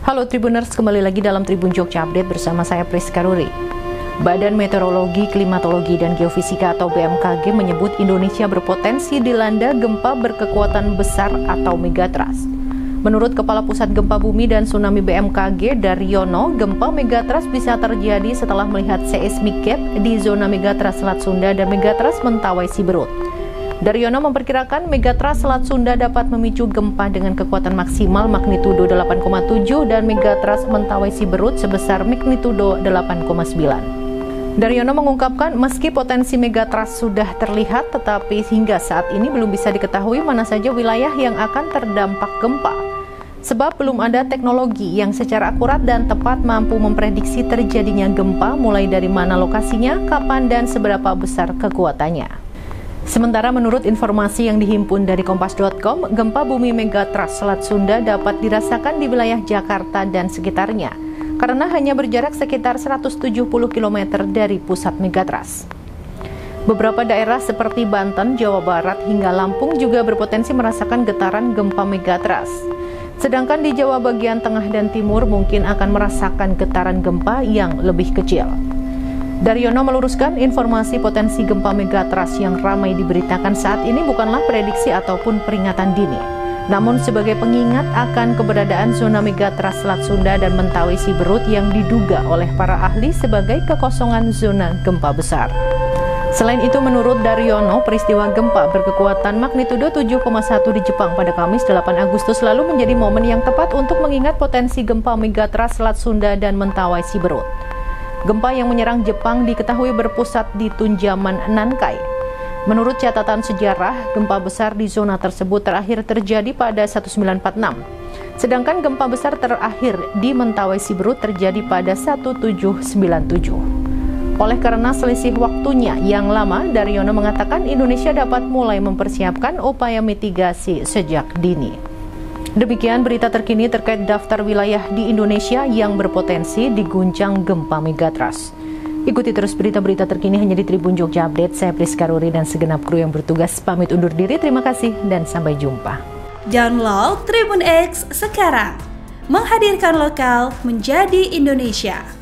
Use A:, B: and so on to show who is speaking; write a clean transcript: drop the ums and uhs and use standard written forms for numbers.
A: Halo Tribuners, kembali lagi dalam Tribun Jogja Update bersama saya Priska Ruri. Badan Meteorologi, Klimatologi, dan Geofisika atau BMKG menyebut Indonesia berpotensi dilanda gempa berkekuatan besar atau megatrust. Menurut Kepala Pusat Gempa Bumi dan Tsunami BMKG, Daryono, gempa megatrust bisa terjadi setelah melihat seismic gap di zona megatrust Selat Sunda dan megatrust Mentawai Siberut. Daryono memperkirakan megatrust Selat Sunda dapat memicu gempa dengan kekuatan maksimal magnitudo 8,7 dan megatrust Mentawai Siberut sebesar magnitudo 8,9. Daryono mengungkapkan meski potensi megatrust sudah terlihat, tetapi hingga saat ini belum bisa diketahui mana saja wilayah yang akan terdampak gempa. Sebab belum ada teknologi yang secara akurat dan tepat mampu memprediksi terjadinya gempa, mulai dari mana lokasinya, kapan, dan seberapa besar kekuatannya. Sementara menurut informasi yang dihimpun dari Kompas.com, gempa bumi megatrust Selat Sunda dapat dirasakan di wilayah Jakarta dan sekitarnya, karena hanya berjarak sekitar 170 km dari pusat megatrust. Beberapa daerah seperti Banten, Jawa Barat, hingga Lampung juga berpotensi merasakan getaran gempa megatrust. Sedangkan di Jawa bagian tengah dan timur mungkin akan merasakan getaran gempa yang lebih kecil. Daryono meluruskan informasi potensi gempa megatrust yang ramai diberitakan saat ini bukanlah prediksi ataupun peringatan dini, namun sebagai pengingat akan keberadaan zona megatrust Selat Sunda dan Mentawai Siberut yang diduga oleh para ahli sebagai kekosongan zona gempa besar. Selain itu, menurut Daryono, peristiwa gempa berkekuatan magnitudo 7,1 di Jepang pada Kamis 8 Agustus lalu menjadi momen yang tepat untuk mengingat potensi gempa megatrust Selat Sunda dan Mentawai Siberut. Gempa yang menyerang Jepang diketahui berpusat di Tunjaman Nankai. Menurut catatan sejarah, gempa besar di zona tersebut terakhir terjadi pada 1946. Sedangkan gempa besar terakhir di Mentawai Siberut terjadi pada 1797. Oleh karena selisih waktunya yang lama, Daryono mengatakan Indonesia dapat mulai mempersiapkan upaya mitigasi sejak dini. Demikian berita terkini terkait daftar wilayah di Indonesia yang berpotensi diguncang gempa megatrust. Ikuti terus berita-berita terkini hanya di Tribun Jogja Update. Saya Priska Ruri dan segenap kru yang bertugas pamit undur diri. Terima kasih dan sampai jumpa.
B: Download Tribun X sekarang. Menghadirkan lokal menjadi Indonesia.